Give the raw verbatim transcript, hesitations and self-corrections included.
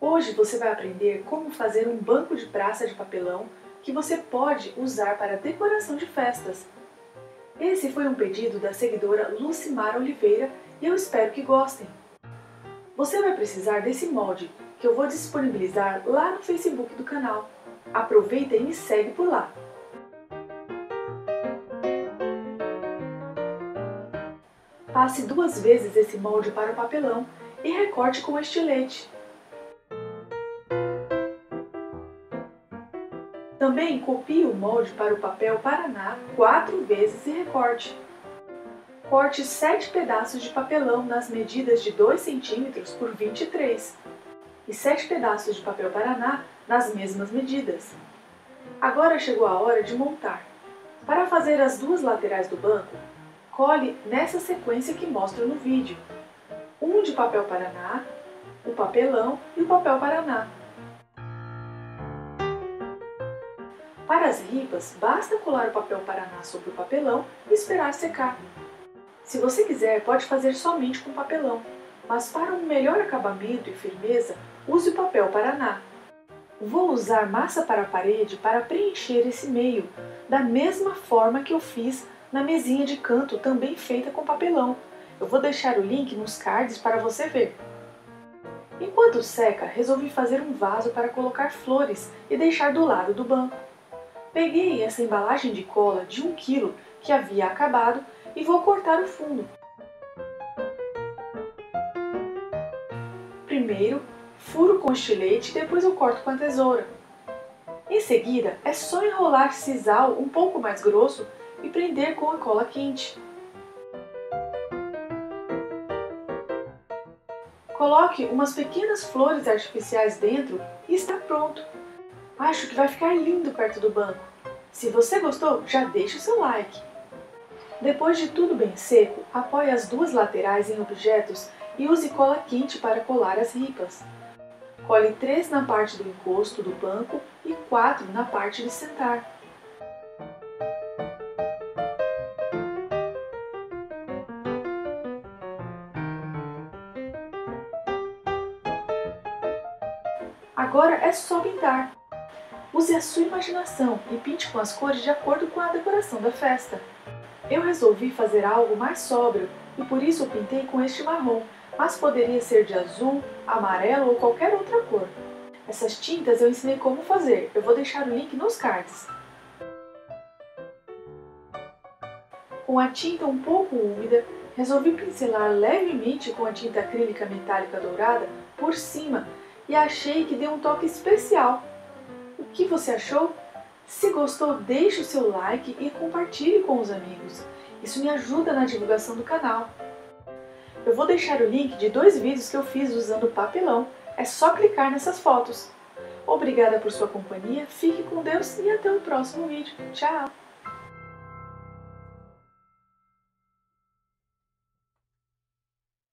Hoje você vai aprender como fazer um banco de praça de papelão que você pode usar para decoração de festas. Esse foi um pedido da seguidora Lucimara Oliveira e eu espero que gostem. Você vai precisar desse molde que eu vou disponibilizar lá no Facebook do canal. Aproveita e me segue por lá. Passe duas vezes esse molde para o papelão e recorte com estilete. Também copie o molde para o papel Paraná quatro vezes e recorte. Corte sete pedaços de papelão nas medidas de dois centímetros por vinte e três e sete pedaços de papel Paraná nas mesmas medidas. Agora chegou a hora de montar. Para fazer as duas laterais do banco, cole nessa sequência que mostro no vídeo. Um de papel Paraná, o papelão e o papel Paraná. Para as ripas, basta colar o papel Paraná sobre o papelão e esperar secar. Se você quiser, pode fazer somente com papelão, mas para um melhor acabamento e firmeza, use o papel Paraná. Vou usar massa para a parede para preencher esse meio, da mesma forma que eu fiz na mesinha de canto, também feita com papelão. Eu vou deixar o link nos cards para você ver. Enquanto seca, resolvi fazer um vaso para colocar flores e deixar do lado do banco. Peguei essa embalagem de cola de um quilo que havia acabado e vou cortar o fundo. Primeiro, furo com estilete e depois eu corto com a tesoura. Em seguida, é só enrolar sisal um pouco mais grosso e prender com a cola quente. Coloque umas pequenas flores artificiais dentro e está pronto. Acho que vai ficar lindo perto do banco. Se você gostou, já deixa o seu like. Depois de tudo bem seco, apoie as duas laterais em objetos e use cola quente para colar as ripas. Cole três na parte do encosto do banco e quatro na parte de sentar. Agora é só pintar. Use a sua imaginação e pinte com as cores de acordo com a decoração da festa. Eu resolvi fazer algo mais sóbrio e por isso pintei com este marrom, mas poderia ser de azul, amarelo ou qualquer outra cor. Essas tintas eu ensinei como fazer, eu vou deixar o link nos cards. Com a tinta um pouco úmida, resolvi pincelar levemente com a tinta acrílica metálica dourada por cima e achei que deu um toque especial. O que você achou? Se gostou, deixe o seu like e compartilhe com os amigos. Isso me ajuda na divulgação do canal. Eu vou deixar o link de dois vídeos que eu fiz usando papelão. É só clicar nessas fotos. Obrigada por sua companhia, fique com Deus e até o próximo vídeo. Tchau!